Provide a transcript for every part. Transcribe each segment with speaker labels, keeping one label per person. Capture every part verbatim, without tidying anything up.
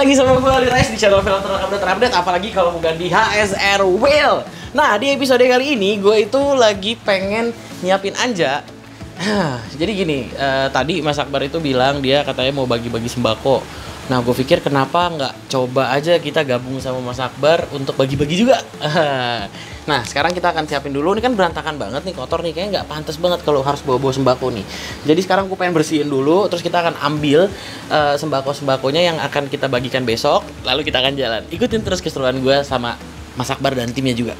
Speaker 1: lagi sama gue Ali Rais di channel film terupdate terupdate, apalagi kalau bukan di H S R Wheel. Nah, di episode kali ini gue itu lagi pengen nyiapin Anja. Jadi gini, uh, tadi Mas Akbar itu bilang dia katanya mau bagi-bagi sembako. Nah, gue pikir kenapa nggak coba aja kita gabung sama Mas Akbar untuk bagi-bagi juga. Nah, sekarang kita akan siapin dulu. Ini kan berantakan banget nih, kotor nih, kayaknya nggak pantas banget kalau harus bawa-bawa sembako nih. Jadi sekarang gue pengen bersihin dulu, terus kita akan ambil uh, sembako-sembakonya yang akan kita bagikan besok. Lalu kita akan jalan. Ikutin terus keseruan gue sama Mas Akbar dan timnya juga.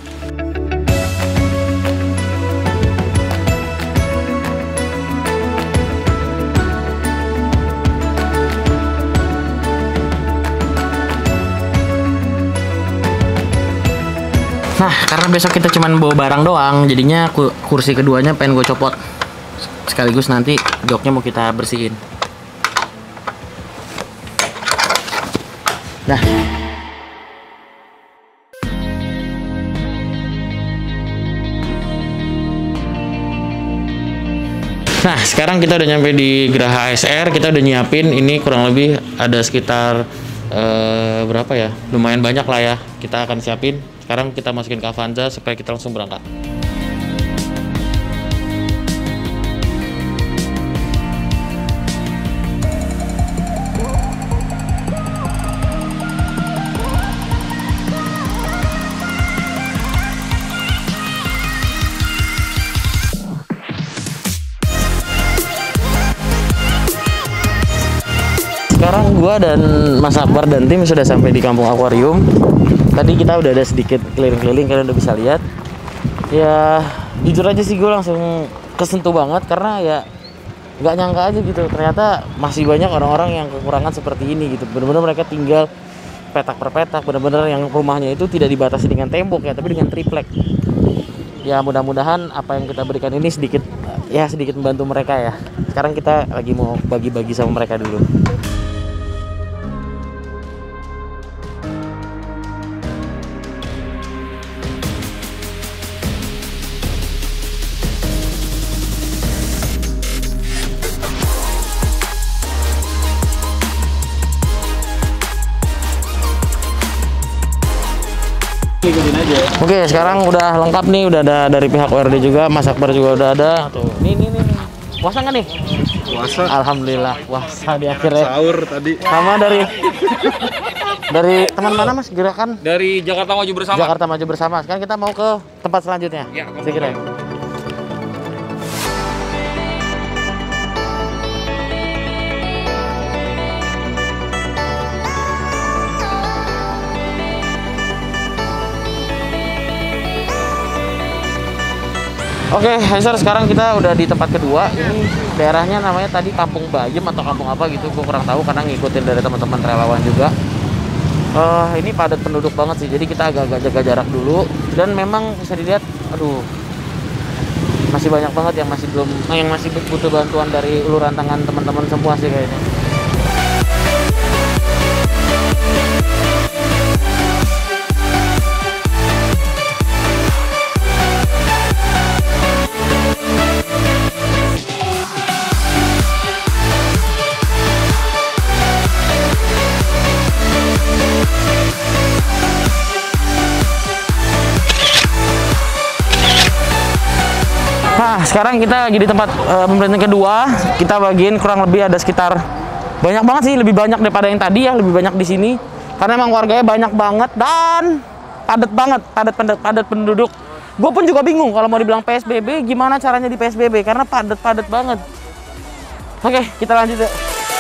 Speaker 1: Nah, karena besok kita cuma bawa barang doang, jadinya kursi keduanya pengen gue copot. Sekaligus nanti joknya mau kita bersihin. Nah. Nah, sekarang kita udah nyampe di Geraha H S R, kita udah nyiapin ini kurang lebih ada sekitar uh, berapa ya? Lumayan banyak lah ya. Kita akan siapin. Sekarang kita masukin ke Avanza supaya kita langsung berangkat. Sekarang gua dan Mas Akbar dan tim sudah sampai di Kampung Akuarium. Tadi kita udah ada sedikit keliling-keliling, kalian udah bisa lihat. Ya jujur aja sih gue langsung kesentuh banget karena ya nggak nyangka aja gitu. Ternyata masih banyak orang-orang yang kekurangan seperti ini gitu. Bener-bener mereka tinggal petak per petak. Bener-bener yang rumahnya itu tidak dibatasi dengan tembok ya, tapi dengan triplek. Ya mudah-mudahan apa yang kita berikan ini sedikit ya sedikit membantu mereka ya. Sekarang kita lagi mau bagi-bagi sama mereka dulu. Oke, sekarang udah lengkap nih, udah ada dari pihak O R D juga, Mas Akbar juga udah ada. Tuh, nih nih nih. Puasa nggak nih?
Speaker 2: Puasa.
Speaker 1: Alhamdulillah, puasa di akhirnya.
Speaker 2: Sahur tadi.
Speaker 1: Sama dari dari teman mana Mas? Gerakan?
Speaker 2: Dari Jakarta Maju Bersama.
Speaker 1: Jakarta Maju Bersama. Sekarang kita mau ke tempat selanjutnya.
Speaker 2: Ya,
Speaker 1: segera. Oke, okay, sekarang kita udah di tempat kedua. Ini daerahnya namanya tadi Kampung Bayem atau kampung apa gitu, gue kurang tahu karena ngikutin dari teman-teman relawan juga. Uh, ini padat penduduk banget sih, jadi kita agak-agak jaga jarak dulu. Dan memang bisa dilihat, aduh, masih banyak banget yang masih belum, yang masih butuh bantuan dari uluran tangan teman-teman semua sih kayaknya. Nah, sekarang kita lagi di tempat uh, pemerintahan kedua. Kita bagiin kurang lebih ada sekitar banyak banget sih, lebih banyak daripada yang tadi ya, lebih banyak di sini. Karena emang warganya banyak banget dan padat banget, padat padat padat penduduk. Gue pun juga bingung kalau mau dibilang P S B B gimana caranya di P S B B karena padat padat banget. Oke, kita lanjut yuk.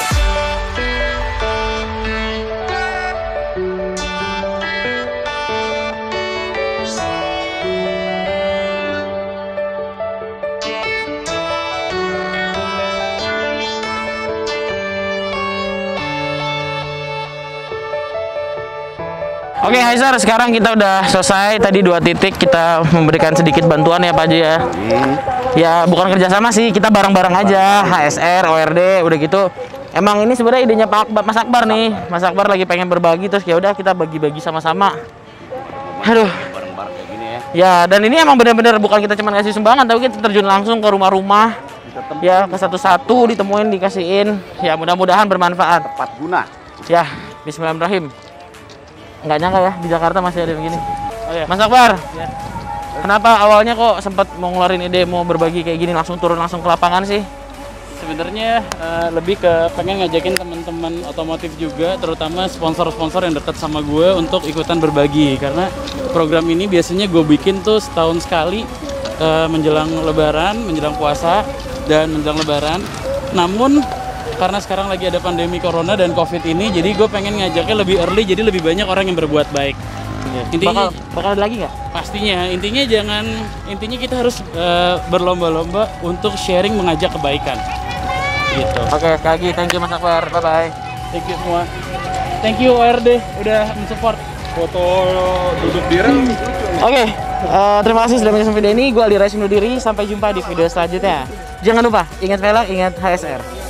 Speaker 1: Oke, okay, Haizar, sekarang kita udah selesai. Tadi dua titik kita memberikan sedikit bantuan ya Pak Haji ya. Hmm. Ya bukan kerjasama sih, kita bareng-bareng aja. H S R, O R D, udah gitu. Emang ini sebenarnya idenya Pak Akbar, Mas Akbar nih. Mas Akbar lagi pengen berbagi, terus ya udah kita bagi-bagi sama-sama. Aduh. Bareng-bareng kayak gini ya. Ya, dan ini emang bener-bener bukan kita cuma ngasih sumbangan, tapi kita terjun langsung ke rumah-rumah. Ya, ke satu-satu ditemuin, dikasihin. Ya mudah-mudahan bermanfaat.
Speaker 2: Tepat guna.
Speaker 1: Ya. Bismillahirrahmanirrahim. Nggak nyangka ya di Jakarta masih ada begini. Oh, iya. Mas Akbar, ya. Kenapa awalnya kok sempat mau ngeluarin ide mau berbagi kayak gini langsung turun langsung ke lapangan sih?
Speaker 3: Sebenarnya uh, lebih ke pengen ngajakin teman-teman otomotif juga, terutama sponsor-sponsor yang dekat sama gue untuk ikutan berbagi. Karena program ini biasanya gue bikin tuh setahun sekali uh, menjelang Lebaran, menjelang puasa dan menjelang Lebaran. Namun karena sekarang lagi ada pandemi corona dan covid ini, jadi gue pengen ngajaknya lebih early, jadi lebih banyak orang yang berbuat baik. Intinya,
Speaker 1: bakal, bakal ada lagi nggak?
Speaker 3: Pastinya, intinya jangan, intinya kita harus uh, berlomba-lomba untuk sharing mengajak kebaikan. Gitu.
Speaker 1: Oke, sekali lagi thank you Mas Akbar, bye bye.
Speaker 3: Thank you semua. Thank you O R D udah mensupport.
Speaker 2: Foto duduk di rel.
Speaker 1: Oke, uh, terima kasih sudah menonton video ini. Gue Ali Rais undur diri. Sampai jumpa di video selanjutnya. Jangan lupa ingat velg, ingat H S R.